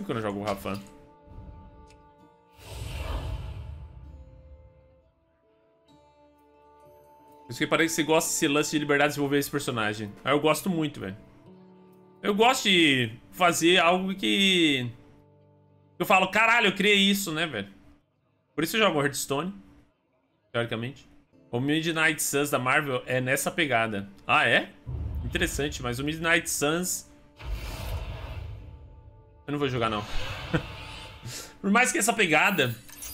quando eu jogo o Rafa. Por isso que parece que você gosta desse lance de liberdade de desenvolver esse personagem. Aí eu gosto muito, velho. Eu gosto de fazer algo que... Eu falo, caralho, eu criei isso, né, velho? Por isso eu jogo Hearthstone, teoricamente. O Midnight Suns da Marvel é nessa pegada. Ah, é? Interessante, mas o Midnight Suns... Eu não vou jogar, não. Por mais que essa pegada...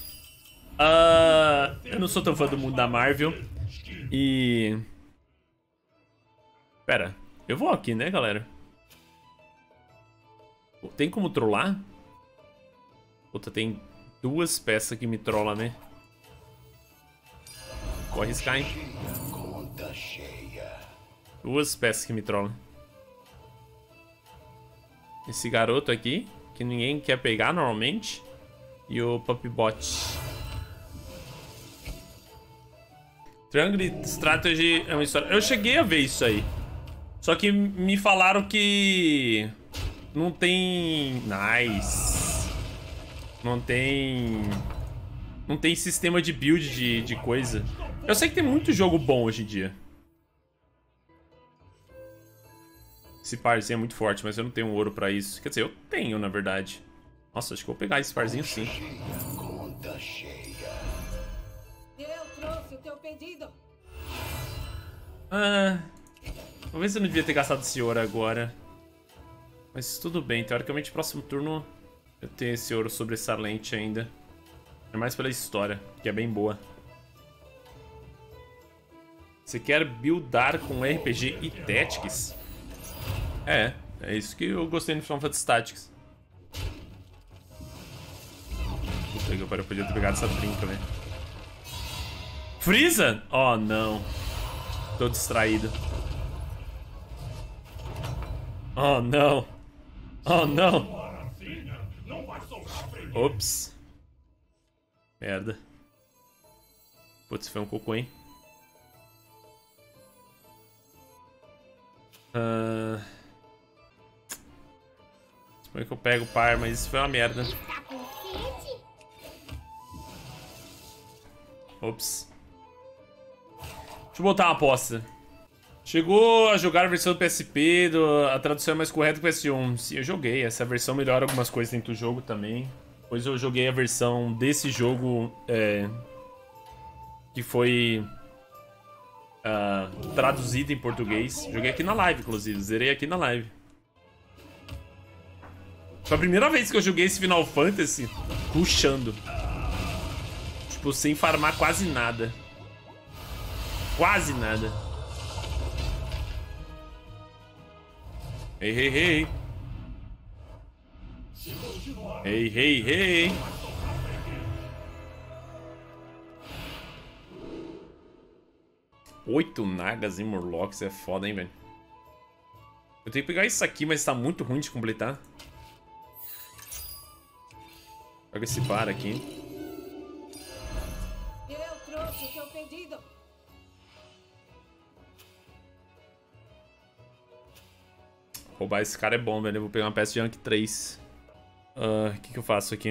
eu não sou tão fã do mundo da Marvel. E... Pera, eu vou aqui, né, galera? Tem como trollar? Puta, tem duas peças que me trollam, né? Vou arriscar, hein? Duas peças que me trollam. Esse garoto aqui, que ninguém quer pegar normalmente. E o Puppybot. Triangle Strategy é uma história... Eu cheguei a ver isso aí. Só que me falaram que... Não tem... Nice. Não tem... Não tem sistema de build de coisa. Eu sei que tem muito jogo bom hoje em dia. Esse parzinho é muito forte, mas eu não tenho ouro pra isso. Quer dizer, eu tenho, na verdade. Nossa, acho que eu vou pegar esse parzinho sim. Talvez eu não devia ter gastado esse ouro agora. Mas tudo bem, teoricamente próximo turno eu tenho esse ouro sobressalente ainda. É mais pela história, que é bem boa. Você quer buildar com RPG e Tactics? É isso que eu gostei no Final Fantasy Tactics. Puta que eu podia ter pegado essa trinca, velho. Freeza? Oh, não. Tô distraído. Oh, não. Oh, não. Ops. Merda. Putz, foi um cocô, hein? Suponho que eu pego o par, mas isso foi uma merda. Ops. Deixa eu botar uma aposta. Chegou a jogar a versão do PSP, a tradução é mais correta que o PS1. Sim, eu joguei. Essa versão melhora algumas coisas dentro do jogo também. Depois eu joguei a versão desse jogo que foi traduzida em português. Joguei aqui na live, inclusive. Zerei aqui na live. Foi a primeira vez que eu joguei esse Final Fantasy rushando. Tipo, sem farmar quase nada. Quase nada. Ei, ei, ei. Ei, ei, ei. Oito Nagas e Murlocs é foda, hein, velho. Eu tenho que pegar isso aqui, mas tá muito ruim de completar. Pega esse par aqui. Eu trouxe o seu pedido. Roubar esse cara é bom, velho. Eu vou pegar uma peça de rank 3. O que eu faço aqui?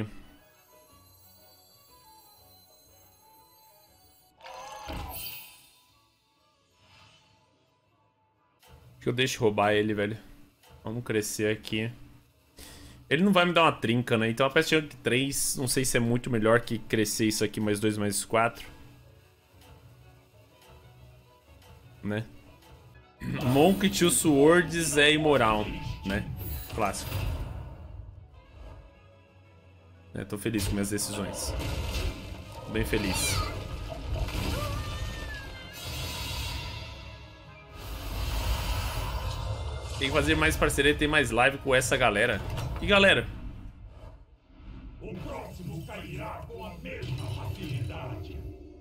Acho que eu deixo roubar ele, velho. Vamos crescer aqui. Ele não vai me dar uma trinca, né? Então a peça de rank 3, não sei se é muito melhor que crescer isso aqui mais 2 mais 4. Né? Monk Two Swords é imoral, né? Clássico. Tô feliz com minhas decisões. Bem feliz. Tem que fazer mais parceria, ter mais live com essa galera. E galera? O próximo cairá com a mesma facilidade.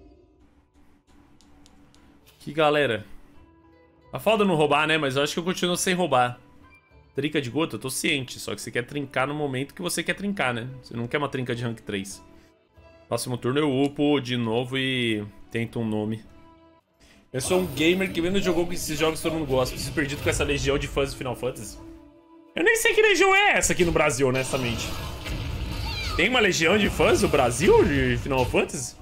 Que galera? A falta não roubar, né? Mas eu acho que eu continuo sem roubar. Trinca de gota, eu tô ciente. Só que você quer trincar no momento que você quer trincar, né? Você não quer uma trinca de rank 3. Próximo turno eu upo de novo e tento um nome. Eu sou um gamer que menos jogou com esses jogos que todo mundo gosta. Preciso perdido com essa legião de fãs do Final Fantasy. Eu nem sei que legião é essa aqui no Brasil, honestamente. Tem uma legião de fãs do Brasil de Final Fantasy?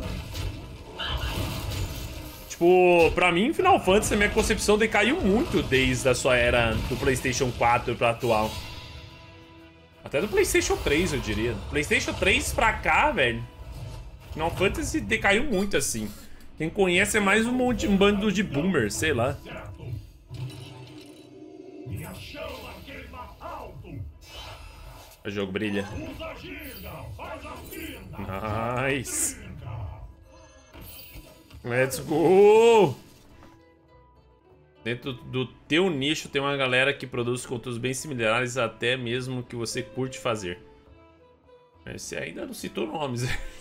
Tipo, pra mim, Final Fantasy, a minha concepção decaiu muito desde a sua era do PlayStation 4 pra atual. Até do PlayStation 3, eu diria. Do PlayStation 3 pra cá, velho, Final Fantasy decaiu muito, assim. Quem conhece é mais um bando de boomers, sei lá. O jogo brilha. Nice. Let's go! Dentro do teu nicho tem uma galera que produz conteúdos bem similares, até mesmo que você curte fazer. Você ainda não citou nomes.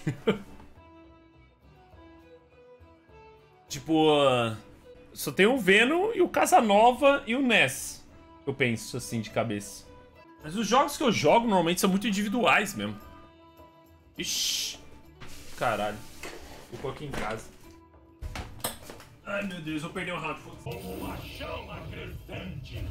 Tipo, só tem o Venom e o Casanova e o Ness. Eu penso assim de cabeça. Mas os jogos que eu jogo normalmente são muito individuais mesmo. Ixi. Caralho. Ficou aqui em casa. Ai meu Deus, eu perdi um round. Uma chama crescente.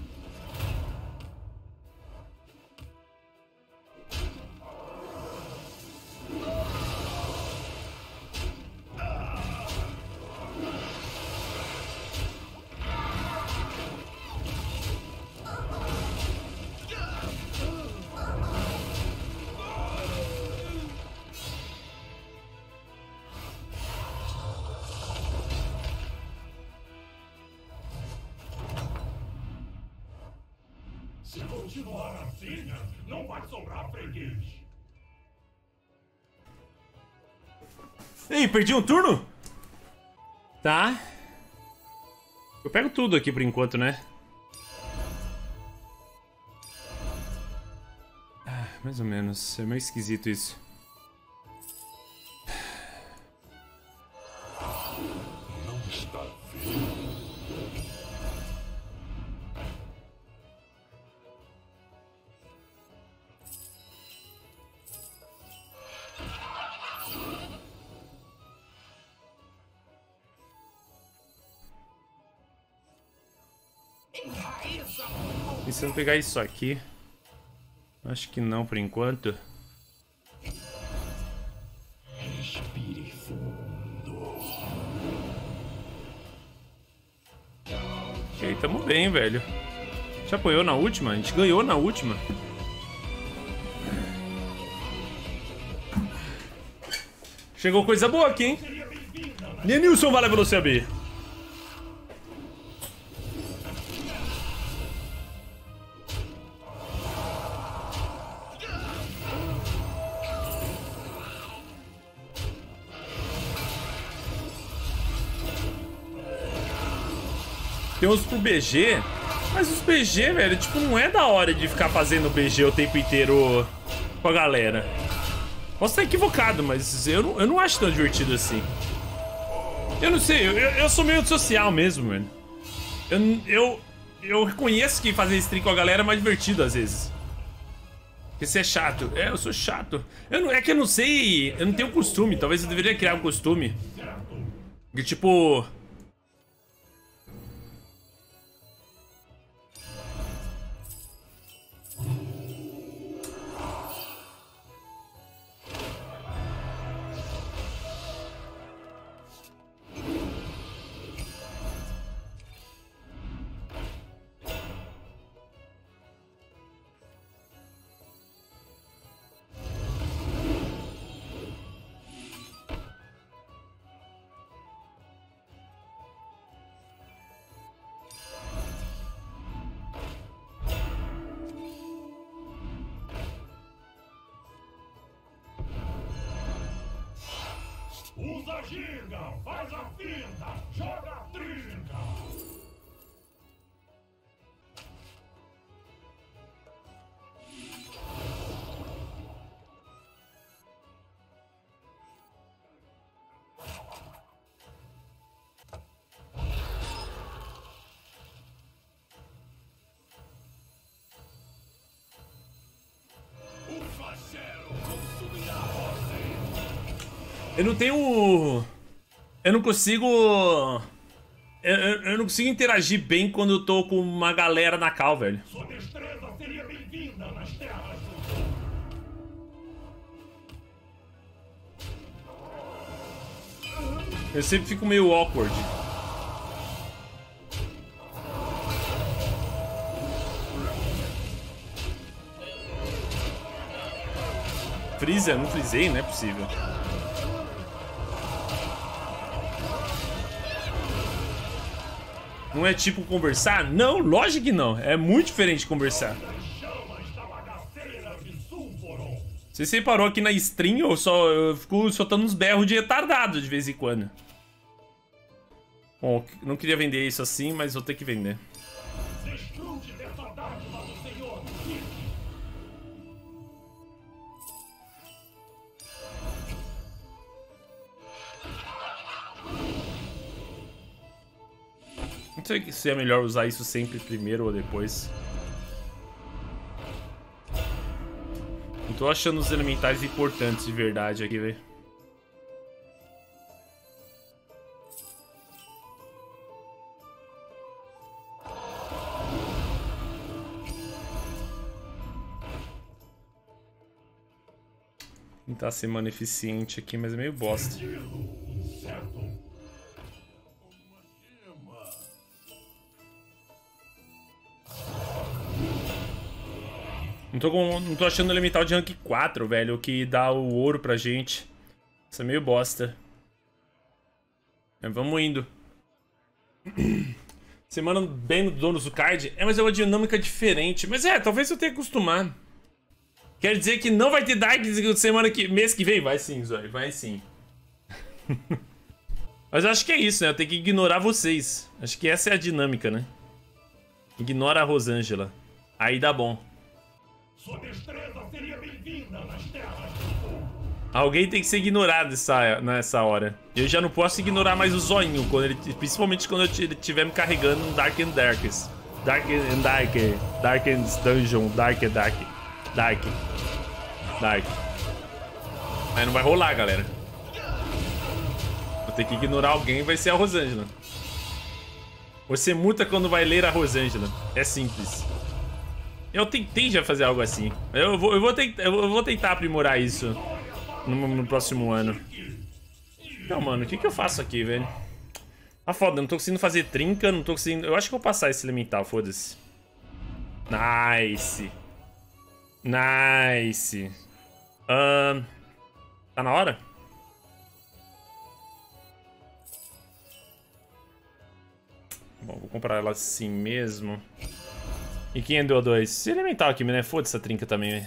Se continuar assim, não vai sobrar freguês. Ei, perdi um turno? Tá. Eu pego tudo aqui por enquanto, né? Ah, mais ou menos. É meio esquisito isso. Não está vendo. Pensando em pegar isso aqui. Acho que não por enquanto. Respire fundo. Ok, tamo bem, velho. Já apoiou na última? A gente ganhou na última. Chegou coisa boa aqui, hein? Nilson, vale pra você abrir. Tem uns pro BG, mas os BG, velho, tipo, não é da hora de ficar fazendo BG o tempo inteiro com a galera. Posso estar equivocado, mas eu não acho tão divertido assim. Eu não sei, eu sou meio antissocial mesmo, mano. Eu reconheço que fazer stream com a galera é mais divertido às vezes. Porque você é chato. É, eu sou chato. É que eu não sei, eu não tenho costume, talvez eu deveria criar um costume. Que tipo... Usa a ginga, faz a finta, joga a trinca. O flagelo consumirá você. Eu não tenho... Eu não consigo... Eu não consigo interagir bem quando eu tô com uma galera na call, velho. Sua destreza seria bem-vinda nas terras do Eu sempre fico meio awkward. Freeza? Não frisei, não é possível. Não é tipo conversar? Não, lógico que não. É muito diferente de conversar. Você separou aqui na stream, eu fico soltando uns berros de retardado de vez em quando. Bom, não queria vender isso assim, mas vou ter que vender. Não sei se é melhor usar isso sempre primeiro ou depois. Não tô achando os elementais importantes de verdade aqui, velho. Tentar ser mano eficiente aqui, mas é meio bosta. Não tô achando o elemental de rank 4, velho, o que dá o ouro pra gente. Isso é meio bosta. Mas vamos indo. Semana bem no donos do card. É, mas é uma dinâmica diferente. Mas talvez eu tenha que acostumar. Quer dizer que não vai ter Dark mês que vem? Vai sim, Zóio, vai sim. Mas eu acho que é isso, né? Eu tenho que ignorar vocês. Acho que essa é a dinâmica, né? Ignora a Rosângela. Aí dá bom. Sua destreza seria bem-vinda nas terras. Alguém tem que ser ignorado nessa hora. Eu já não posso ignorar mais o zoinho, principalmente quando ele estiver me carregando no Dark and Darkest. Dark and Dungeon, Dark. Aí não vai rolar, galera. Vou ter que ignorar alguém, vai ser a Rosângela. Você muta quando vai ler a Rosângela. É simples. Eu tentei já fazer algo assim. Eu vou tentar aprimorar isso no próximo ano. Então, mano, o que eu faço aqui, velho? Ah, foda, não tô conseguindo fazer trinca, não tô conseguindo... Eu acho que eu vou passar esse elemental, foda-se. Nice. Nice. Tá na hora? Bom, vou comprar ela assim mesmo. E quem deu a 2? Esse elemental aqui, né? Foda essa trinca também, velho.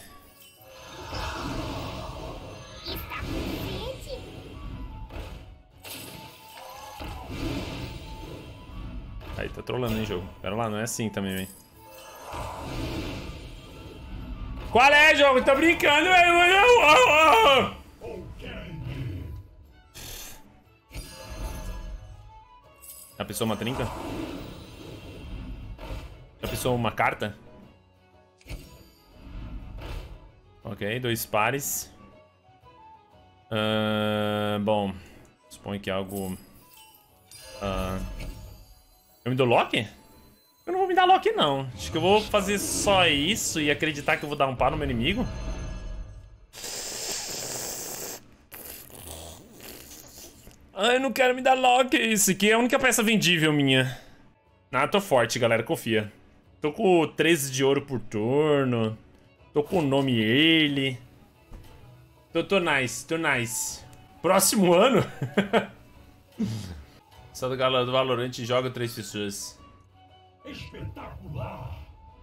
Aí, tá trolando, hein, jogo. Pera lá, não é assim também, velho. Qual é, jogo? Tô brincando, velho. Já pensou uma trinca? Já pensou uma carta? Ok, 2 pares. Bom, suponho que é algo... Eu me dou lock? Eu não vou me dar lock, não. Acho que eu vou fazer só isso e acreditar que eu vou dar um par no meu inimigo. Ai, eu não quero me dar lock. Isso aqui é a única peça vendível minha. Ah, tô forte, galera. Confia. Tô com 13 de ouro por turno. Tô com o nome ele. Tô nice. Próximo ano? Só do galera do Valorant joga 3 pessoas. Espetacular.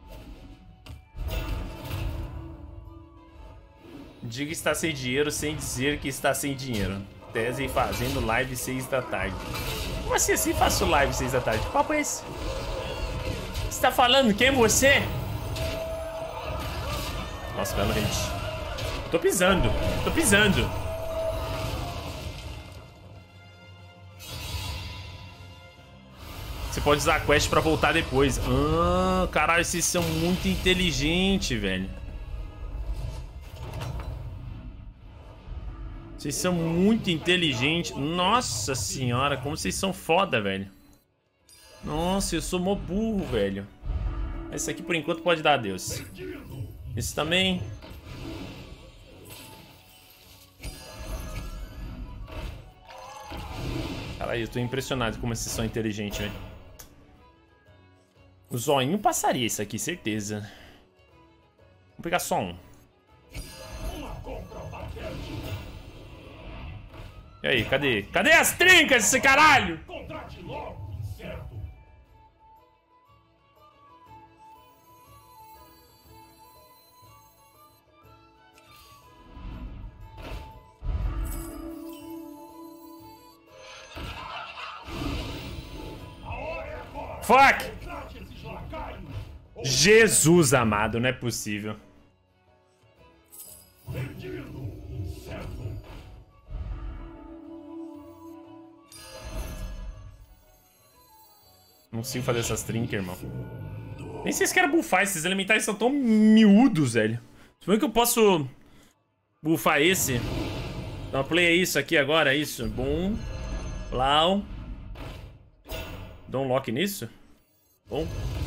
Diga que está sem dinheiro sem dizer que está sem dinheiro. Tese fazendo live 6 da tarde. Como assim faço live 6 da tarde? Que papo é esse? Você tá falando? Quem é você? Nossa, belo hate. Tô pisando. Você pode usar a quest pra voltar depois. Ah, caralho, vocês são muito inteligentes, velho. Vocês são muito inteligentes. Nossa senhora, como vocês são foda, velho. Nossa, eu sou mó burro, velho. Esse aqui, por enquanto, pode dar adeus. Esse também. Aí, eu tô impressionado como vocês são inteligentes, velho. O zoinho passaria isso aqui, certeza. Vou pegar só um. E aí, cadê? Cadê as trincas desse caralho? Contrate logo, incerto. Fuck! Contrate esses lacaios. Jesus amado, não é possível. Perdido, incerto. Não consigo fazer essas trincas, irmão. Nem sei se quero buffar, esses elementais são tão miúdos, velho. Suponho que eu posso buffar esse. Então, play isso aqui agora, isso. Boom. Lau. Dá um lock nisso? Bom.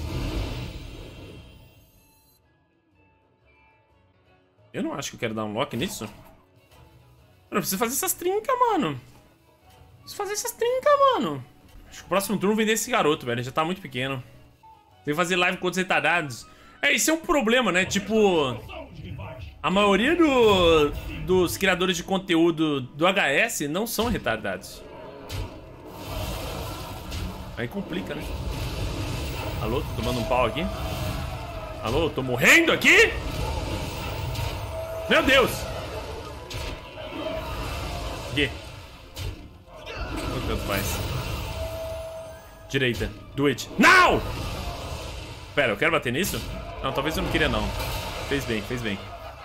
Eu não acho que eu quero dar um lock nisso. Eu preciso fazer essas trincas, mano. Preciso fazer essas trincas, mano. Acho que o próximo turno vender esse garoto, velho. Ele já tá muito pequeno. Tem que fazer live com outros retardados. É, isso é um problema, né? Tipo, a maioria dos criadores de conteúdo do HS não são retardados. Aí complica, né? Alô, tô tomando um pau aqui. Alô, tô morrendo aqui? Meu Deus! Aqui. Tanto faz. Direita. Do it. Não! Pera, eu quero bater nisso? Não, talvez eu não queria, não. Fez bem, fez bem.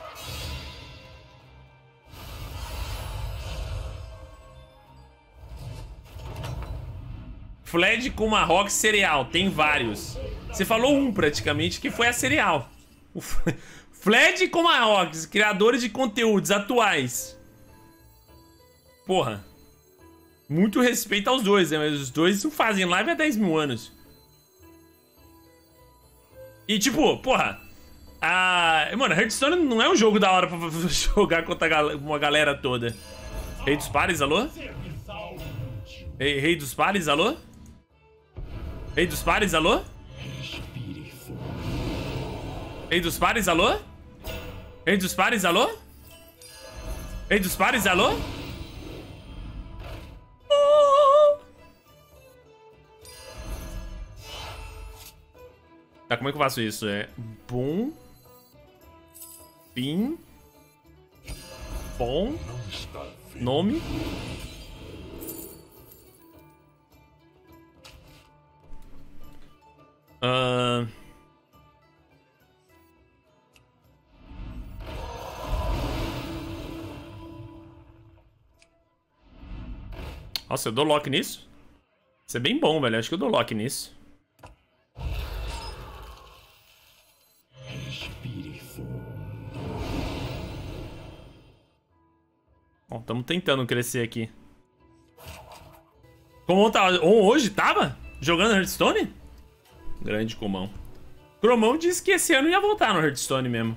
Fled com Marrock cereal. Tem vários. Você falou um, praticamente, que foi a cereal. O Fled com Marrock, criadores de conteúdos atuais. Porra. Muito respeito aos dois, né? Mas os dois fazem live há 10 mil anos. E tipo, porra. Mano, Hearthstone não é um jogo da hora pra jogar contra uma galera toda. Rei dos pares, alô? Rei dos pares, alô? Rei dos pares, alô? Rei dos pares, alô? Rei dos pares, alô? Rei dos pares, alô? Tá, como é que eu faço isso? É bom, pin, bom, nome. Nossa, eu dou lock nisso? Isso é bem bom, velho. Acho que eu dou lock nisso. Bom, estamos tentando crescer aqui. Comão tá... hoje tava? Jogando Hearthstone? Grande Comão. Cromão disse que esse ano ia voltar no Hearthstone mesmo.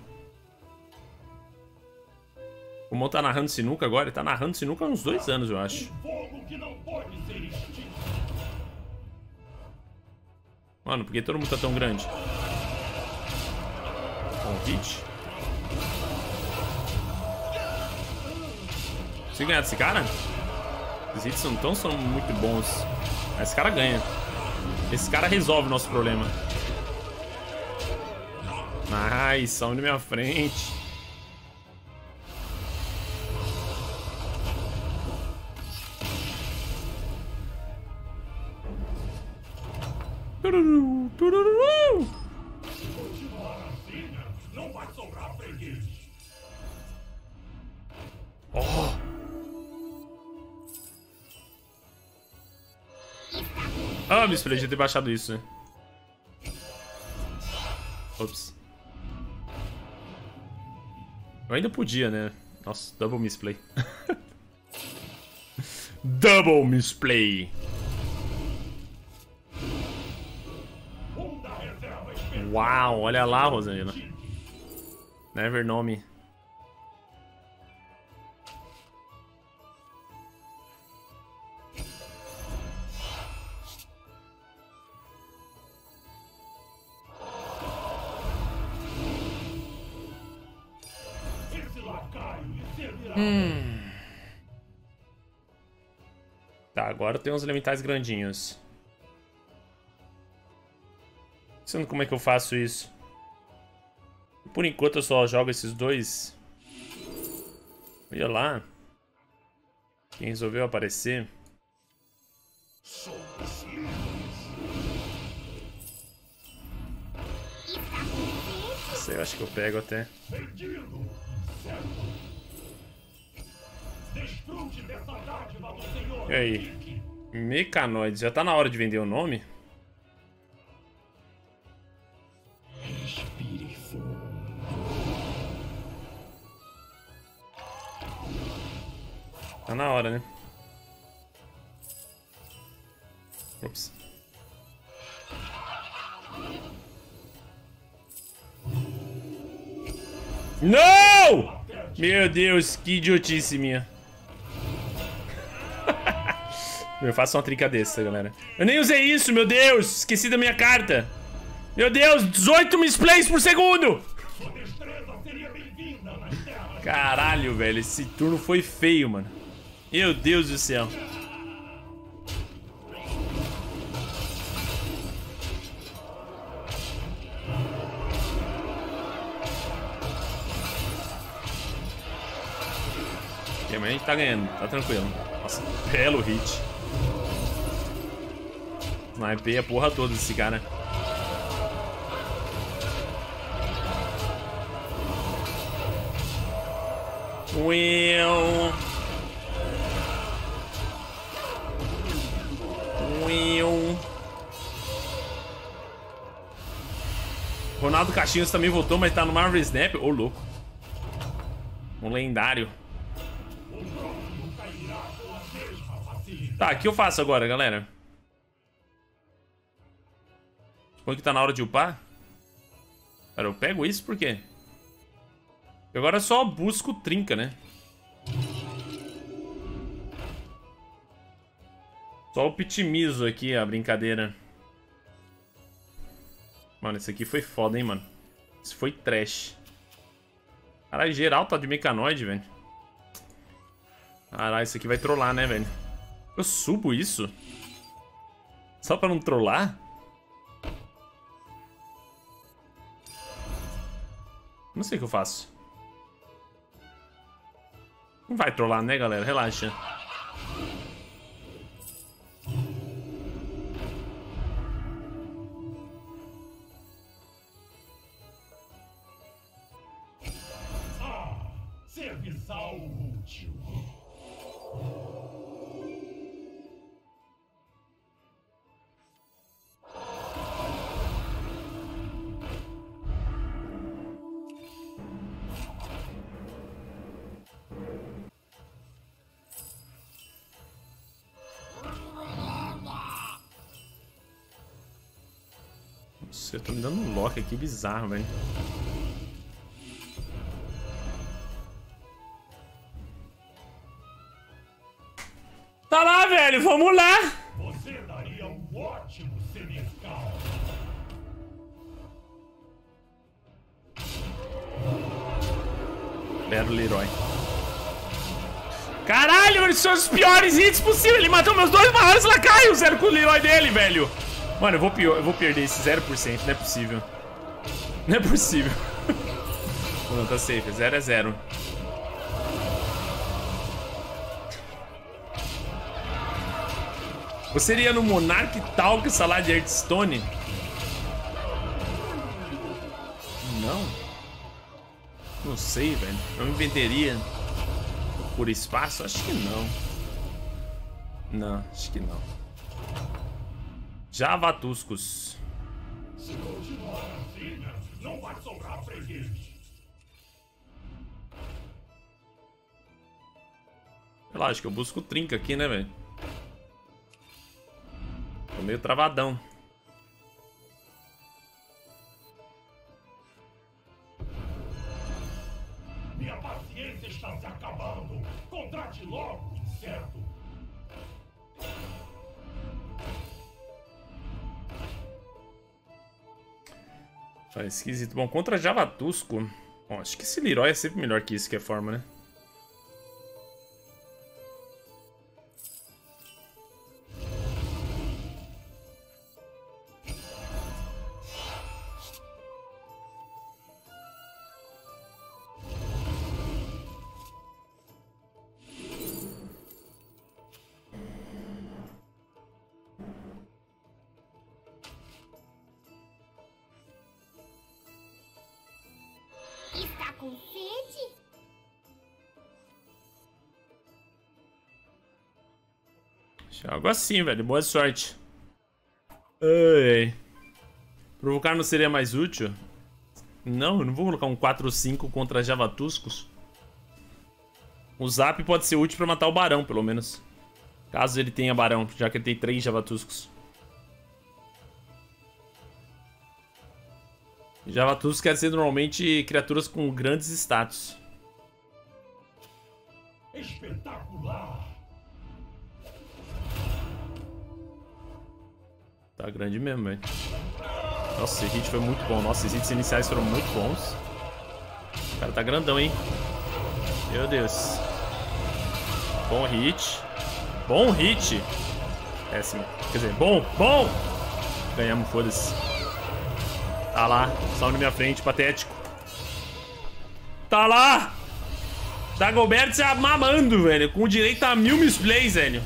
Comão tá narrando sinuca agora? Ele tá narrando sinuca há uns 2 anos, eu acho. Mano, por que todo mundo tá tão grande? Convite. Consigo ganhar desse cara? Os hits não são muito bons. Mas esse cara ganha. Esse cara resolve o nosso problema. Nice, só na minha frente. Tururu, tururu. Se continuar assim, não vai sobrar freguês. Oh. Ah, me esperei de ter baixado isso, né? Ops. Eu ainda podia, né? Nossa, double misplay. Double misplay. Uau, olha lá, Rosanina. Never know me. Tá, agora tem uns elementais grandinhos. Não sei como é que eu faço isso. Por enquanto eu só jogo esses dois. Olha lá. Quem resolveu aparecer? Não sei, eu acho que eu pego até. E aí? Mecanoides. Já tá na hora de vender o nome? Respire fundo. Tá na hora, né? Ops. Não! Meu Deus, que idiotice minha. Eu faço uma trinca dessa, galera. Eu nem usei isso, meu Deus! Esqueci da minha carta. Meu Deus, 18 misplays por segundo! Caralho, velho, esse turno foi feio, mano. Meu Deus do céu. Ok, mas a gente tá ganhando, tá tranquilo. Nossa, belo hit. Snipei a porra toda desse cara. Will. Ronaldo Caixinhos também voltou, mas tá no Marvel Snap. Ô, louco. Um lendário. Tá, o que eu faço agora, galera? Suponho que tá na hora de upar. Cara, eu pego isso por quê? Eu agora só busco trinca, né? Só optimizo aqui a brincadeira. Mano, esse aqui foi foda, hein, mano. Isso foi trash. Caralho, geral tá de mecanoide, velho. Caralho, isso aqui vai trollar, né, velho? Eu subo isso? Só pra não trollar? Não sei o que eu faço. Não vai trollar, né, galera? Relaxa. Serviçal útil. Nossa, eu tô me dando um lock aqui bizarro, velho. Tá lá, velho, vamos lá! Você daria um ótimo senescal. Belo Leroy. Caralho, eles são os piores hits possíveis. Ele matou meus dois maiores lacaios, zero com o Leroy dele, velho. Mano, eu vou perder esse 0%, não é possível. Não é possível. Não, tá safe, 0 é 0. Você iria no Monarch Talk Salad Hearthstone? Não. Não sei, velho. Eu me venderia por espaço? Acho que não. Não, acho que não. Javatuscos. Se continuar assim, não vai sobrar freguês. Lógico, eu busco trinca aqui, né, velho? Tô meio travadão. Minha paciência está se acabando. Contrate logo, inseto. Tá esquisito. Bom, contra Javatusco. Bom, acho que esse Leroy é sempre melhor que isso que é forma, né? com sede? Algo assim, velho. Boa sorte. Ai. Provocar não seria mais útil? Não, eu não vou colocar um 4 ou 5 contra Javatuscos. O Zap pode ser útil pra matar o Barão, pelo menos. Caso ele tenha Barão, já que ele tem 3 Javatuscos. Javatuscos quer dizer normalmente criaturas com grandes status. Espetacular! Tá grande mesmo, velho. Nossa, esse hit foi muito bom. Nossa, esses hits iniciais foram muito bons. O cara tá grandão, hein? Meu Deus. Bom hit. Bom hit. Péssimo. Quer dizer, bom. Ganhamos, foda-se. Tá lá. Só na minha frente, patético. Tá lá. Dagobert se mamando, velho. Com direito a 1000 misplays, velho.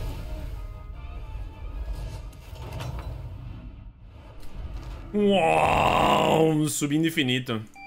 Uau, subindo infinito.